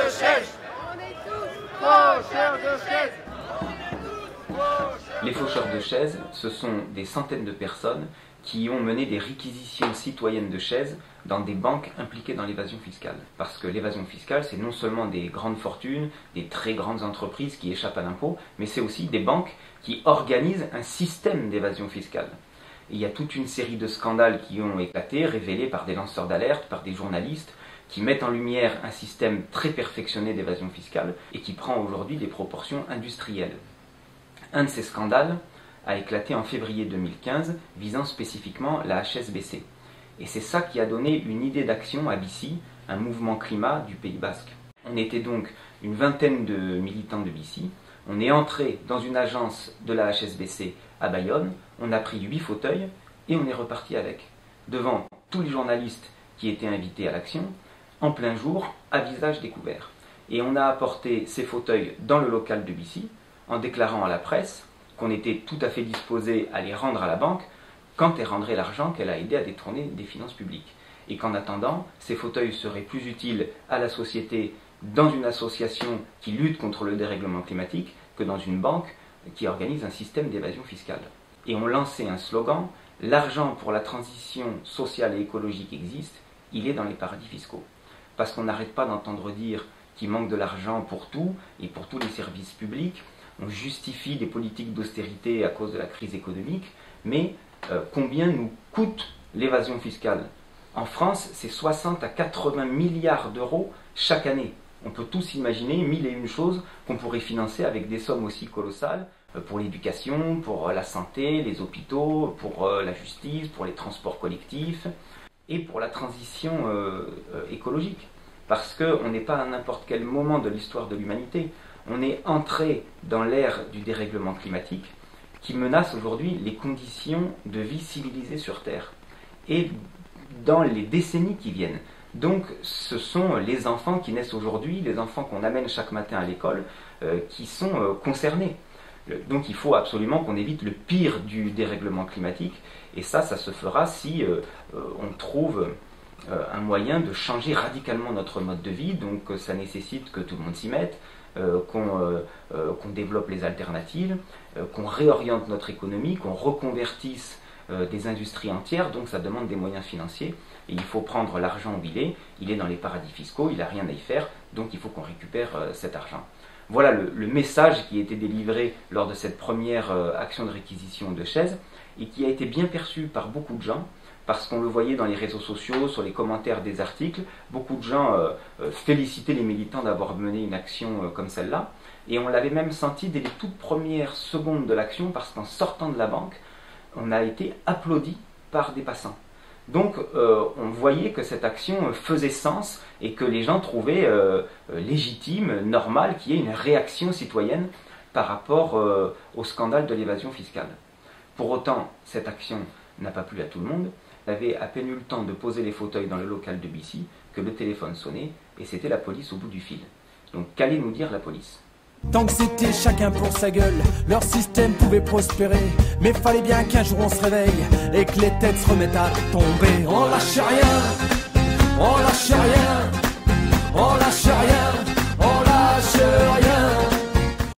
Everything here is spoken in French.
chaises. Faucheurs de chaises. Les faucheurs de chaises, ce sont des centaines de personnes qui ont mené des réquisitions citoyennes de chaises dans des banques impliquées dans l'évasion fiscale. Parce que l'évasion fiscale, c'est non seulement des grandes fortunes, des très grandes entreprises qui échappent à l'impôt, mais c'est aussi des banques qui organisent un système d'évasion fiscale. Et il y a toute une série de scandales qui ont éclaté, révélés par des lanceurs d'alerte, par des journalistes, qui mettent en lumière un système très perfectionné d'évasion fiscale et qui prend aujourd'hui des proportions industrielles. Un de ces scandales a éclaté en février 2015, visant spécifiquement la HSBC. Et c'est ça qui a donné une idée d'action à BICI, un mouvement climat du Pays Basque. On était donc une vingtaine de militants de BICI. On est entré dans une agence de la HSBC à Bayonne, on a pris 8 fauteuils et on est reparti avec, devant tous les journalistes qui étaient invités à l'action, en plein jour, à visage découvert. Et on a apporté ces fauteuils dans le local de BICI, en déclarant à la presse qu'on était tout à fait disposé à les rendre à la banque quand elle rendrait l'argent qu'elle a aidé à détourner des finances publiques. Et qu'en attendant, ces fauteuils seraient plus utiles à la société dans une association qui lutte contre le dérèglement climatique que dans une banque qui organise un système d'évasion fiscale. Et on lançait un slogan, l'argent pour la transition sociale et écologique existe, il est dans les paradis fiscaux. Parce qu'on n'arrête pas d'entendre dire qu'il manque de l'argent pour tout et pour tous les services publics. On justifie des politiques d'austérité à cause de la crise économique, mais combien nous coûte l'évasion fiscale? En France, c'est 60 à 80 milliards d'euros chaque année. On peut tous imaginer 1001 choses qu'on pourrait financer avec des sommes aussi colossales pour l'éducation, pour la santé, les hôpitaux, pour la justice, pour les transports collectifs et pour la transition écologique. Parce qu'on n'est pas à n'importe quel moment de l'histoire de l'humanité. On est entré dans l'ère du dérèglement climatique qui menace aujourd'hui les conditions de vie civilisée sur Terre et dans les décennies qui viennent. Donc ce sont les enfants qui naissent aujourd'hui, les enfants qu'on amène chaque matin à l'école, qui sont concernés. Donc il faut absolument qu'on évite le pire du dérèglement climatique et ça se fera si on trouve un moyen de changer radicalement notre mode de vie. Donc ça nécessite que tout le monde s'y mette, qu'on développe les alternatives, qu'on réoriente notre économie, qu'on reconvertisse des industries entières, donc ça demande des moyens financiers, et il faut prendre l'argent où il est dans les paradis fiscaux, il n'a rien à y faire, donc il faut qu'on récupère cet argent. Voilà le message qui a été délivré lors de cette première action de réquisition de chaises, et qui a été bien perçu par beaucoup de gens, parce qu'on le voyait dans les réseaux sociaux, sur les commentaires des articles, beaucoup de gens félicitaient les militants d'avoir mené une action comme celle-là, et on l'avait même senti dès les toutes premières secondes de l'action, parce qu'en sortant de la banque, on a été applaudi par des passants. Donc on voyait que cette action faisait sens, et que les gens trouvaient légitime, normal, qu'il y ait une réaction citoyenne par rapport au scandale de l'évasion fiscale. Pour autant, cette action n'a pas plu à tout le monde. Il avait à peine eu le temps de poser les fauteuils dans le local de BICI que le téléphone sonnait et c'était la police au bout du fil. Donc qu'allait nous dire la police? Tant que c'était chacun pour sa gueule, leur système pouvait prospérer. Mais fallait bien qu'un jour on se réveille et que les têtes se remettent à tomber. On lâche rien, on lâche rien, on lâche rien, on lâche rien.